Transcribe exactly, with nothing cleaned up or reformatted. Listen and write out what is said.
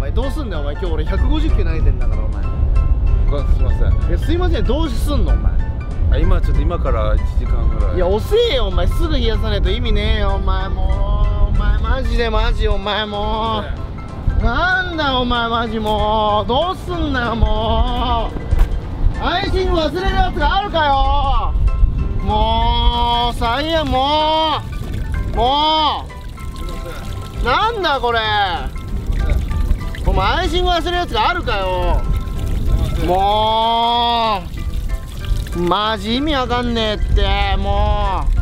前どうすんだよお前。今日俺ひゃくごじゅっキロ投げてんだからお前。 すいません。 いやすいません、どうすんのお前。 あ、今ちょっと今からいちじかんぐらい。 いや遅えよお前、すぐ冷やさないと意味ねえよお前。もうお前マジでマジお前もうなんだよお前マジもうどうすんなよもう。アイシング忘れるやつがあるかよ。もう最悪もうもうなんだこれ。お前アイシング忘れるやつがあるかよ。もうマジ意味わかんねえってもう。